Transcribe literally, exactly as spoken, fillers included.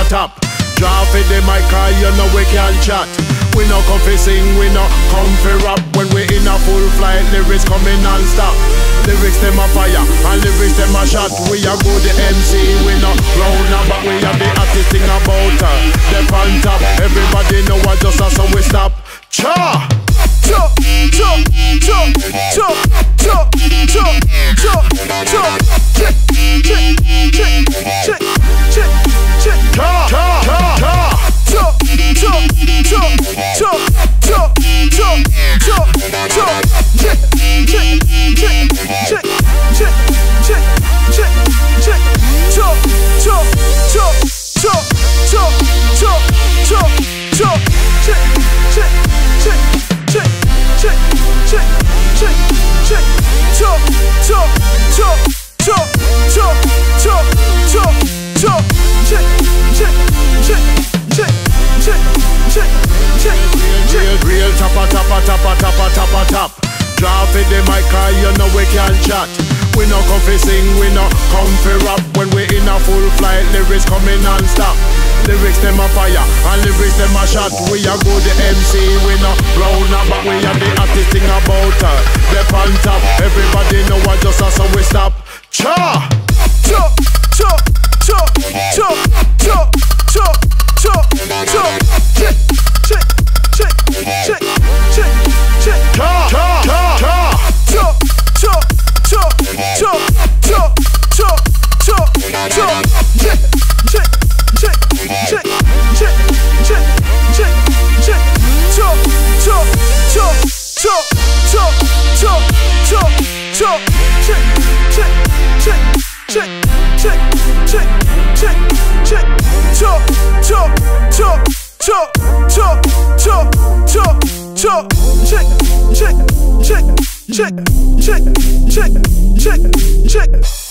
tap. Draw for the mic, cause you know we can chat. We no come fi sing, we no come fi rap. When we in a full flight, lyrics coming non-stop. Lyrics them a fire, and lyrics them a shot. We a go the M C, we no round up, but we a the hottest thing about her. The on top, everybody know what just us, so we stop. Cha! Cha! Cha! Cha! Cha! Cha! Cha! Cha! Cha! Check! Check! Check! Check! Check! Check! Cha! Cha! Cha! Cha! Cha! Cha! Cha! Cha! Cha! Cha! Cha! Cha! Check! Check! Check! Check! Check! Check! Check! Check! Cha! Cha! Cha! Cha! Cha! Cha! Cha! Cha! Check! Check! Check! Check! Check! Check! Check! Check! Cha! Cha! Cha! Cha! Cha! Cha! Cha! Cha! Check! Check! Check! Check! Check! Check! Check! Real, real, tappa, tappa, tappa, tappa, tappa, tap. Draw for the mic, cause you know we can chat. We no come fi sing, we no come fi rap. When we in a full flight, lyrics coming non-stop. Lyrics them a fire, and lyrics them a shot. We a go the M C, we no round up, but we a the hottest thing about her. The on top, everybody know what just us, so we stop. Cha! Cha! Cha! Cha! Cha! Cha! Cha! Cha! Cha! Check! Check! Check! Check! Check! Check! Cha! Cha! Cha! Cha! Cha! Cha! Cha! Cha! Cha! Cha! Cha! Check! Check! Check! Check! Check! Check! Check! Check! Cha! Cha! Cha! Cha! Cha! Cha! Cha! Cha! Check! Check! Check! Check! Check! Check! Check! Check! Cha! Cha! Cha! Cha! Cha! Cha! Cha! Cha! Check! Check! Check! Check! Check! Check! Check! Check!